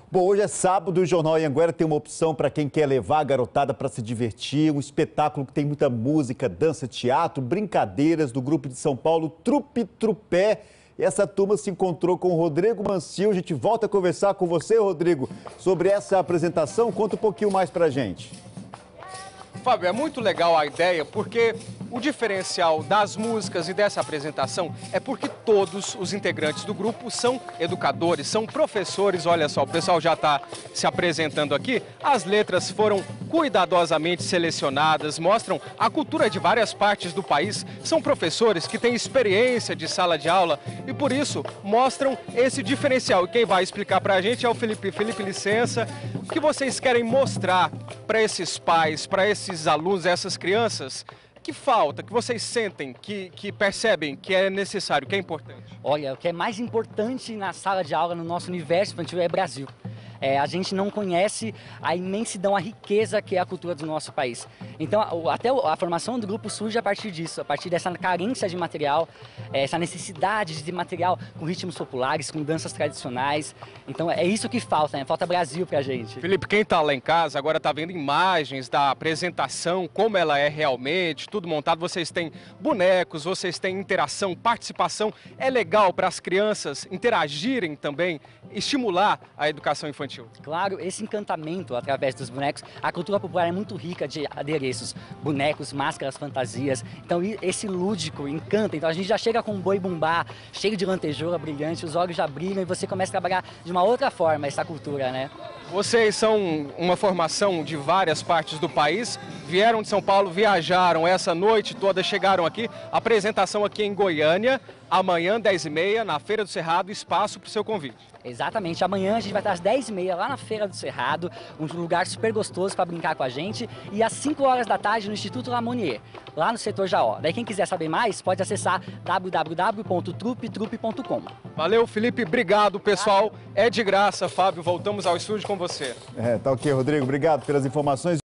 Bom, hoje é sábado e o Jornal Anhanguera tem uma opção para quem quer levar a garotada para se divertir, um espetáculo que tem muita música, dança, teatro, brincadeiras do grupo de São Paulo, Trupe Trupé. E essa turma se encontrou com o Rodrigo Manciel. A gente volta a conversar com você, Rodrigo, sobre essa apresentação. Conta um pouquinho mais para a gente. Fábio, é muito legal a ideia porque o diferencial das músicas e dessa apresentação é porque todos os integrantes do grupo são educadores, são professores. Olha só, o pessoal já está se apresentando aqui. As letras foram cuidadosamente selecionadas, mostram a cultura de várias partes do país. São professores que têm experiência de sala de aula e por isso mostram esse diferencial. E quem vai explicar para a gente é o Felipe. Felipe, licença. O que vocês querem mostrar para esses pais, para esses alunos, essas crianças? Que falta, que vocês sentem, que percebem que é necessário, que é importante? Olha, o que é mais importante na sala de aula, no nosso universo infantil, é Brasil. A gente não conhece a imensidão, a riqueza que é a cultura do nosso país. Então, até a formação do grupo surge a partir disso, a partir dessa carência de material, essa necessidade de material com ritmos populares, com danças tradicionais. Então, é isso que falta, né? Falta Brasil pra gente. Felipe, quem está lá em casa agora está vendo imagens da apresentação, como ela é realmente, tudo montado. Vocês têm bonecos, vocês têm interação, participação. É legal para as crianças interagirem também, estimular a educação infantil. Claro, esse encantamento através dos bonecos, a cultura popular é muito rica de adereços, bonecos, máscaras, fantasias. Então esse lúdico encanta, então a gente já chega com um boi bumbá, cheio de lantejoula brilhante, os olhos já brilham e você começa a trabalhar de uma outra forma essa cultura, né? Vocês são uma formação de várias partes do país, vieram de São Paulo, viajaram essa noite toda, chegaram aqui, apresentação aqui em Goiânia, amanhã 10h30 na Feira do Cerrado, espaço para o seu convite. Exatamente, amanhã a gente vai estar às 10h30 lá na Feira do Cerrado, um lugar super gostoso para brincar com a gente, e às 5 horas da tarde no Instituto Lamonier, lá no setor Jaó. Daí quem quiser saber mais pode acessar www.trupetrupe.com. Valeu, Felipe, obrigado, pessoal, é de graça. Fábio, voltamos ao estúdio com você. Tá ok, Rodrigo, obrigado pelas informações.